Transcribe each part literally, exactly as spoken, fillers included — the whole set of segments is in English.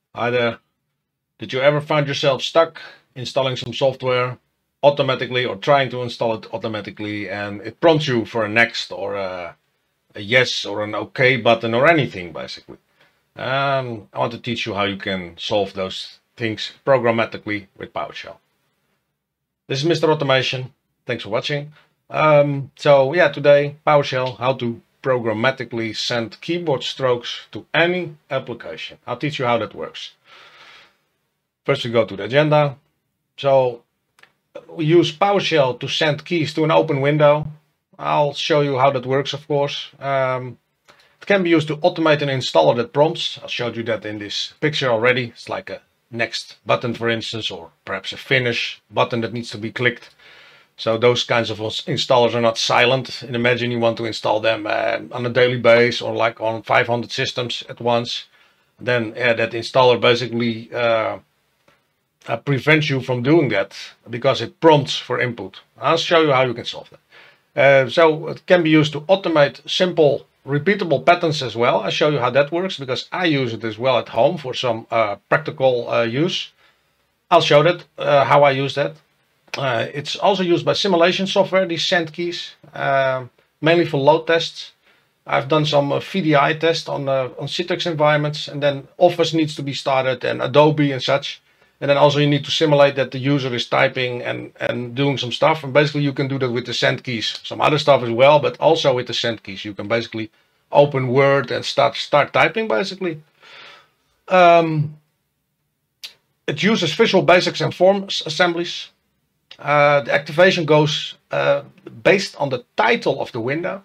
Hi there. Did you ever find yourself stuck installing some software automatically or trying to install it automatically and it prompts you for a next or a, a yes or an okay button or anything basically? Um, I want to teach you how you can solve those things programmatically with PowerShell. This is Mister Automation. Thanks for watching. Um, so yeah, today PowerShell, how to programmatically send keyboard strokes to any application. I'll teach you how that works. First we go to the agenda. So we use PowerShell to send keys to an open window. I'll show you how that works, of course. Um, it can be used to automate an installer that prompts. I showed you that in this picture already. It's like a next button, for instance, or perhaps a finish button that needs to be clicked. So those kinds of installers are not silent. And imagine you want to install them uh, on a daily basis or like on five hundred systems at once. Then yeah, that installer basically uh, uh, prevents you from doing that because it prompts for input. I'll show you how you can solve that. Uh, so it can be used to automate simple repeatable patterns as well. I'll show you how that works because I use it as well at home for some uh, practical uh, use. I'll show that uh, how I use that. Uh, it's also used by simulation software, these send keys, uh, mainly for load tests. I've done some uh, V D I tests on, uh, on Citrix environments, and then Office needs to be started and Adobe and such. And then also you need to simulate that the user is typing and, and doing some stuff. And basically you can do that with the send keys. Some other stuff as well, but also with the send keys. You can basically open Word and start, start typing basically. Um, it uses Visual Basics and forms assemblies. Uh, the activation goes uh, based on the title of the window.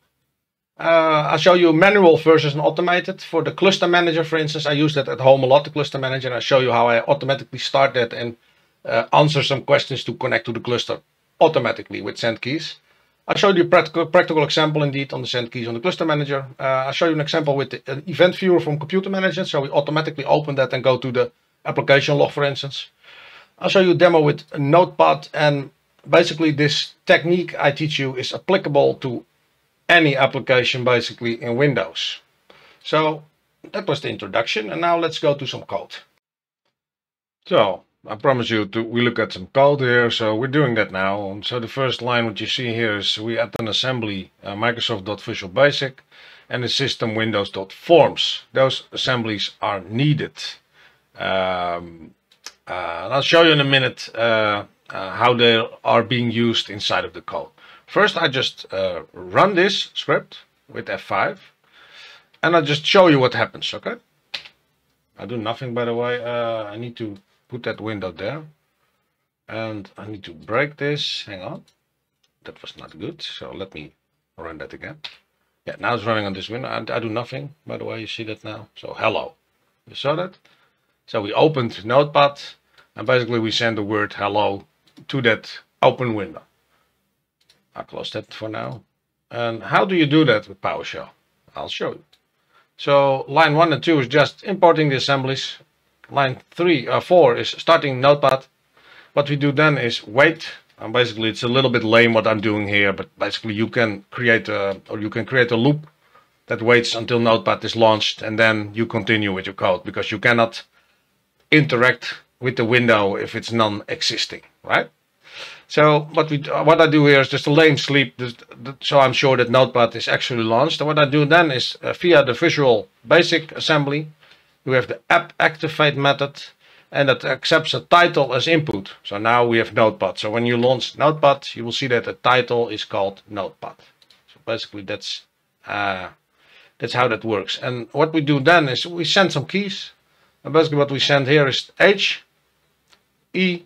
Uh, I'll show you manual versus an automated. For the cluster manager, for instance, I use that at home a lot, the cluster manager, and I'll show you how I automatically start that and uh, answer some questions to connect to the cluster automatically with send keys. I'll show you a practical, practical example indeed on the send keys on the cluster manager. Uh, I'll show you an example with the uh, event viewer from computer manager, so we automatically open that and go to the application log, for instance. I'll show you a demo with a Notepad, and basically this technique I teach you is applicable to any application basically in Windows. So that was the introduction, and now let's go to some code. So I promise you to we look at some code here, so we're doing that now. And so the first line what you see here is we add an assembly uh, Microsoft.Visual Basic and the system Windows.Forms. Those assemblies are needed. Um, uh, and I'll show you in a minute uh, uh, how they are being used inside of the code. First, I just uh, run this script with F five, and I'll just show you what happens, okay? I do nothing, by the way. Uh, I need to put that window there, and I need to break this. Hang on. That was not good, so let me run that again. Yeah, now it's running on this window. I, I do nothing, by the way. You see that now? So, hello. You saw that? So we opened Notepad, and basically we send the word hello to that open window. I'll close that for now. And how do you do that with PowerShell? I'll show you. So line one and two is just importing the assemblies. Line three, uh, four is starting Notepad. What we do then is wait. And basically it's a little bit lame what I'm doing here, but basically you can create a, or you can create a loop that waits until Notepad is launched, and then you continue with your code because you cannot interact with the window if it's non-existing, right? So what we what I do here is just a lame sleep, so I'm sure that Notepad is actually launched. And what I do then is uh, via the Visual Basic assembly, we have the app activate method, and that accepts a title as input. So now we have Notepad. So when you launch Notepad, you will see that the title is called Notepad. So basically that's uh, that's how that works. And what we do then is we send some keys. And basically what we send here is H, E,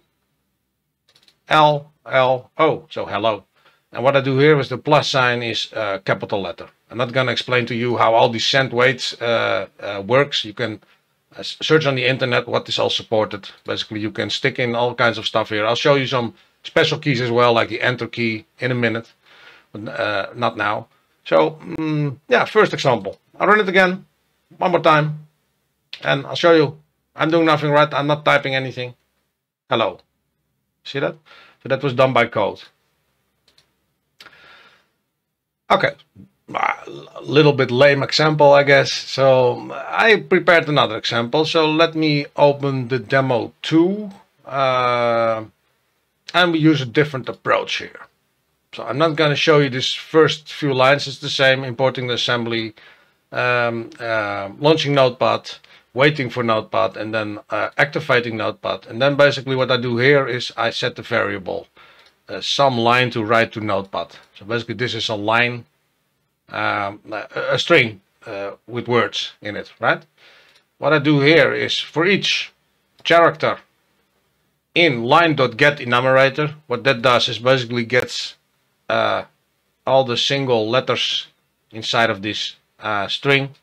L, L, O, so hello. And what I do here is the plus sign is uh, capital letter. I'm not going to explain to you how all these send weights uh, uh, works. You can uh, search on the internet what is all supported. Basically you can stick in all kinds of stuff here. I'll show you some special keys as well, like the enter key in a minute, but uh, not now. So um, yeah, first example. I'll run it again, one more time, and I'll show you. I'm doing nothing, right? I'm not typing anything. Hello. See that? So that was done by code. Okay, a little bit lame example, I guess. So I prepared another example. So let me open the demo two, uh, and we use a different approach here. So I'm not going to show you this first few lines. It's the same: importing the assembly, um, uh, launching Notepad, waiting for Notepad, and then uh, activating Notepad. And then basically what I do here is I set the variable uh, some line to write to Notepad. So basically this is a line, um, a, a string uh, with words in it, right? What I do here is for each character in line.getEnumerator, what that does is basically gets uh, all the single letters inside of this uh, string,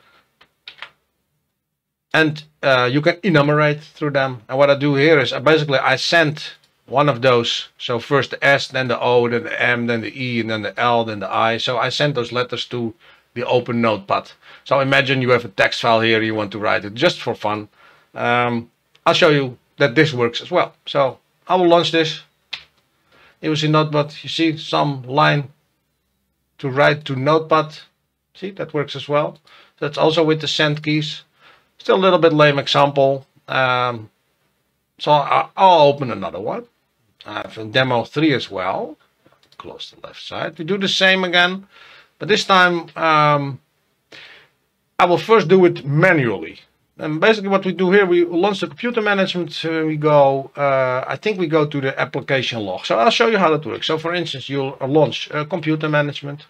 and uh, you can enumerate through them. And what I do here is I basically I send one of those. So first the S, then the O, then the M, then the E, and then the L, then the I. So I send those letters to the open Notepad. So imagine you have a text file here, you want to write it just for fun. Um, I'll show you that this works as well. So I will launch this. It was in Notepad. You see some line to write to Notepad. See, that works as well. That's also with the send keys. Still a little bit lame example. Um, so I, I'll open another one. I have a demo three as well. Close the left side. We do the same again, but this time um, I will first do it manually. And basically what we do here, we launch the computer management. Uh, we go, uh, I think we go to the application log. So I'll show you how that works. So for instance, you'll launch uh, computer management.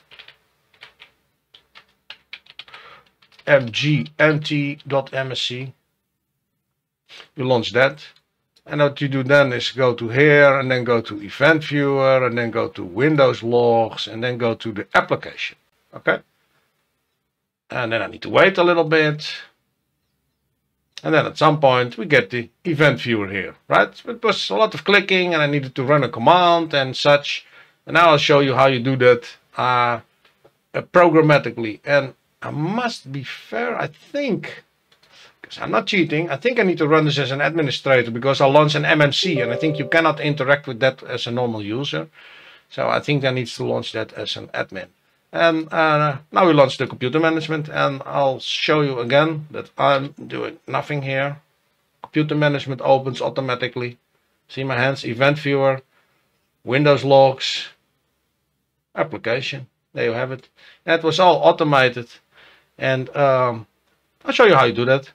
mgmt.msc. You launch that. And what you do then is go to here and then go to event viewer and then go to Windows logs and then go to the application. Okay. And then I need to wait a little bit. And then at some point we get the event viewer here, right? It was a lot of clicking and I needed to run a command and such. And now I'll show you how you do that uh, uh, programmatically. And I must be fair, I think, because I'm not cheating, I think I need to run this as an administrator because I'll launch an M M C and I think you cannot interact with that as a normal user. So I think I need to launch that as an admin. And uh, now we launch the computer management and I'll show you again that I'm doing nothing here. Computer management opens automatically. See my hands, event viewer, Windows logs, application. There you have it. That was all automated. And um, I'll show you how you do that.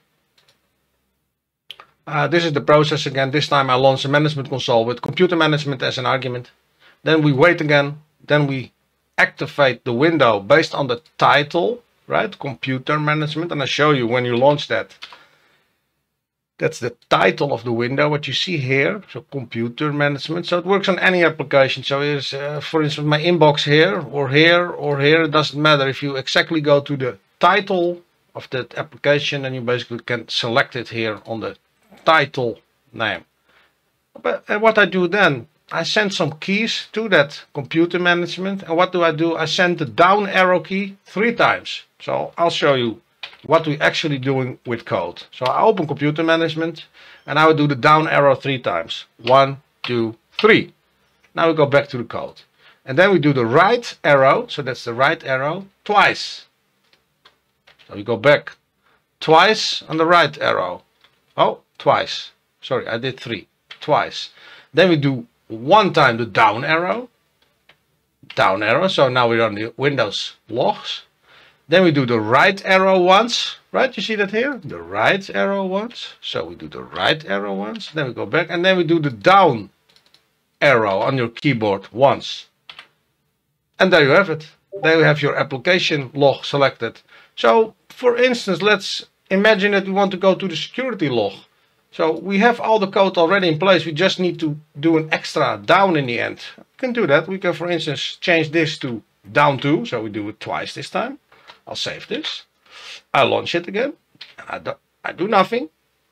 Uh, this is the process again. This time I launch the management console with computer management as an argument. Then we wait again. Then we activate the window based on the title, right? Computer management. And I show you when you launch that. That's the title of the window, what you see here. So computer management. So it works on any application. So here's, uh, for instance, my inbox here or here or here. It doesn't matter. If you exactly go to the title of that application, and you basically can select it here on the title name. But and what I do then, I send some keys to that computer management. And what do I do? I send the down arrow key three times. So I'll show you what we're actually doing with code. So I open computer management and I will do the down arrow three times. One, two, three. Now we go back to the code. And then we do the right arrow. So that's the right arrow twice. So we go back twice on the right arrow. Oh, twice. Sorry, I did three. Twice. Then we do one time the down arrow. Down arrow. So now we're on the Windows logs. Then we do the right arrow once. Right? You see that here? The right arrow once. So we do the right arrow once. Then we go back. And then we do the down arrow on your keyboard once. And there you have it. There you have your application log selected. So for instance, let's imagine that we want to go to the security log. So we have all the code already in place. We just need to do an extra down in the end. We can do that. We can, for instance, change this to down two. So we do it twice this time. I'll save this. I launch it again. And I do, I do nothing.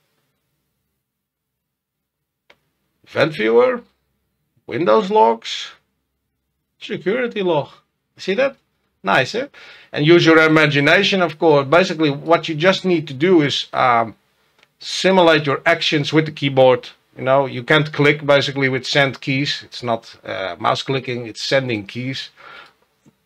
Event viewer, Windows logs, security log. See that? Nice, eh? And use your imagination, of course. Basically, what you just need to do is um, simulate your actions with the keyboard. You know, you can't click basically with send keys. It's not uh, mouse clicking, it's sending keys.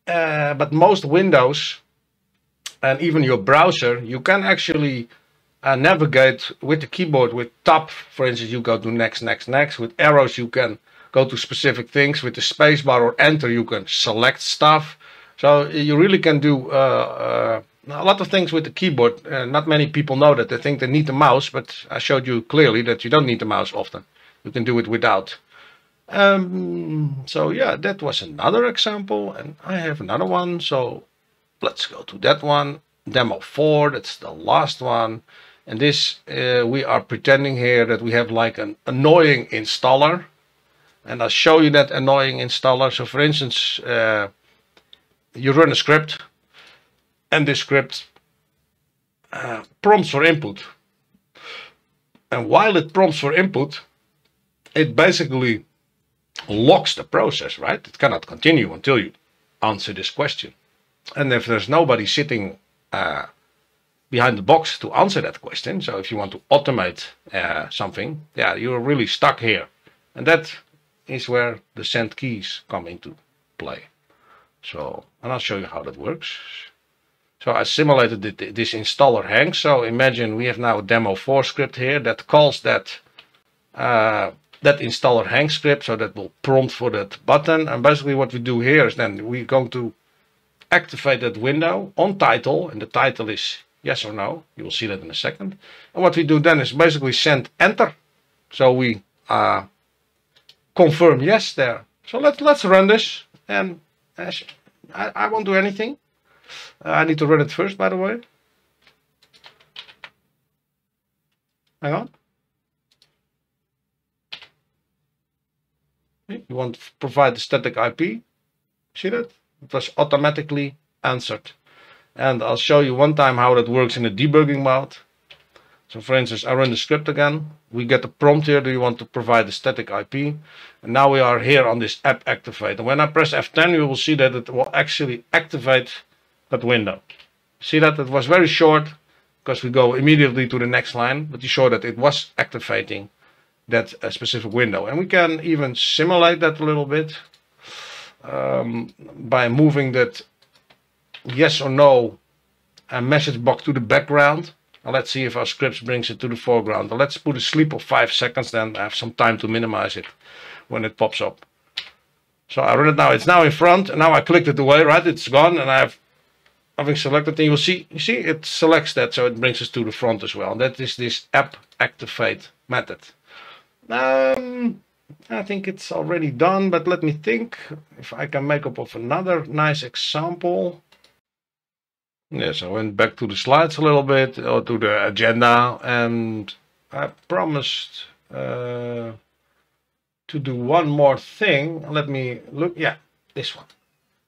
uh, but most Windows and even your browser, you can actually uh, navigate with the keyboard. With tab, for instance, you go to next, next, next. With arrows, you can go to specific things. With the spacebar or enter, you can select stuff. So you really can do uh, uh, a lot of things with the keyboard. Uh, not many people know that. They think they need the mouse, but I showed you clearly that you don't need the mouse often. You can do it without. Um, so yeah, that was another example, and I have another one. So let's go to that one. Demo four, that's the last one. And this, uh, we are pretending here that we have like an annoying installer. And I'll show you that annoying installer. So for instance, uh, you run a script, and this script uh, prompts for input. And while it prompts for input, it basically locks the process, right? It cannot continue until you answer this question. And if there's nobody sitting uh, behind the box to answer that question, so if you want to automate uh, something, yeah, you're really stuck here. And that is where the send keys come into play. So, and I'll show you how that works. So I simulated this installer hangs. So imagine we have now a demo four script here that calls that uh, that installer hang script. So that will prompt for that button. And basically what we do here is then we're going to activate that window on title, and the title is yes or no. You will see that in a second. And what we do then is basically send enter. So we uh, confirm yes there. So let's let's run this, and uh, I, I won't do anything. Uh, I need to run it first, by the way. Hang on. You want to provide the static I P. See that? It was automatically answered. And I'll show you one time how that works in the debugging mode. So for instance, I run the script again. We get the prompt here. Do you want to provide the static I P? And now we are here on this app activate. And when I press F ten, you will see that it will actually activate that window. See that? It was very short because we go immediately to the next line. But you saw that it was activating that uh, specific window. And we can even simulate that a little bit um, by moving that yes or no a message box to the background. Now let's see if our scripts brings it to the foreground. Now let's put a sleep of five seconds, then I have some time to minimize it when it pops up. So I run it now. It's now in front, and now I clicked it away, right? It's gone, and I have having selected, and you'll see, you see, it selects that, so it brings us to the front as well. And that is this app activate method. Um, I think it's already done, but let me think if I can make up of another nice example. Yes, I went back to the slides a little bit, or to the agenda, and I promised uh, to do one more thing. Let me look. Yeah, this one.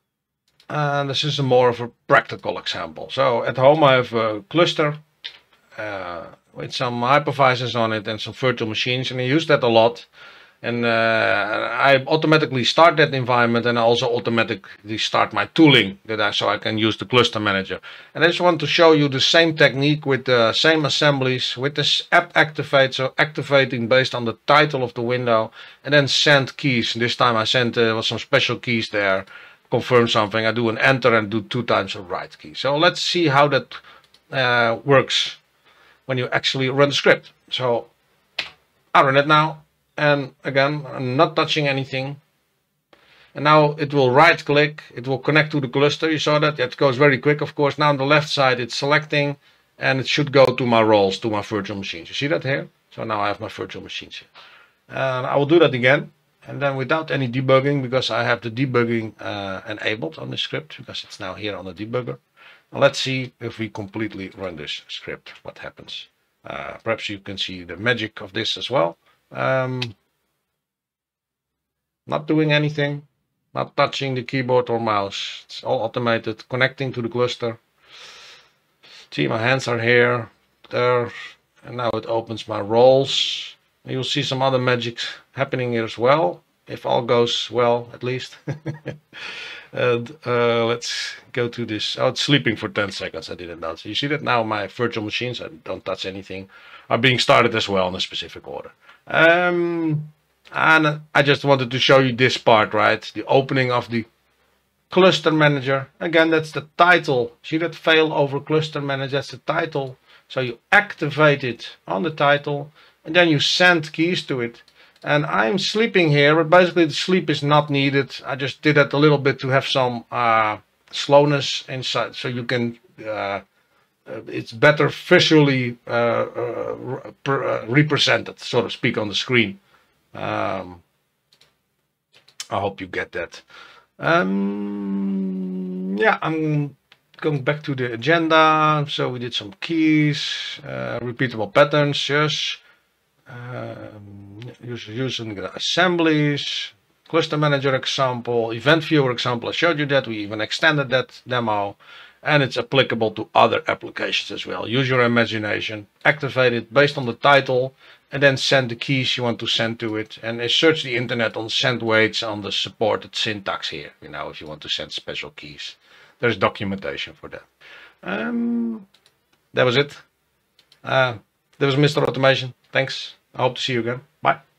And this is a more of a practical example. So at home I have a cluster uh, with some hypervisors on it and some virtual machines, and I use that a lot. And uh, I automatically start that environment, and I also automatically start my tooling that I so I can use the cluster manager. And I just want to show you the same technique with the same assemblies with this app activate. So activating based on the title of the window, and then send keys. This time I sent uh, was some special keys there. Confirm something. I do an enter and do two times a write key. So let's see how that uh, works when you actually run the script. So I run it now. And again, I'm not touching anything. And now it will right click. It will connect to the cluster. You saw that? It goes very quick, of course. Now on the left side, it's selecting, and it should go to my roles, to my virtual machines. You see that here? So now I have my virtual machines here. And I will do that again. And then without any debugging, because I have the debugging uh, enabled on the script, because it's now here on the debugger. Now let's see if we completely run this script, what happens. Uh, perhaps you can see the magic of this as well. Um, not doing anything, not touching the keyboard or mouse. It's all automated, connecting to the cluster. See, my hands are here, there, and now it opens my roles. You'll see some other magic happening here as well, if all goes well, at least. And uh, let's go to this. Oh, it's sleeping for ten seconds. I didn't know. So you see that now my virtual machines, I don't touch anything, are being started as well in a specific order. Um, and I just wanted to show you this part, right? The opening of the Cluster Manager. Again, that's the title. See that fail over Cluster Manager? That's the title. So you activate it on the title and then you send keys to it. And I'm sleeping here, but basically the sleep is not needed. I just did that a little bit to have some uh, slowness inside, so you can, uh, it's better visually uh, uh, uh, represented, so to speak, on the screen. Um, I hope you get that. Um, yeah, I'm going back to the agenda. So we did some keys, uh, repeatable patterns, yes. Um, using the assemblies, cluster manager example, event viewer example. I showed you that. We even extended that demo, and it's applicable to other applications as well. Use your imagination, activate it based on the title, and then send the keys you want to send to it. And search the internet on send weights on the supported syntax here. You know, if you want to send special keys, there's documentation for that. Um, that was it. Uh, that was Mister Automation. Thanks. I hope to see you again. Bye.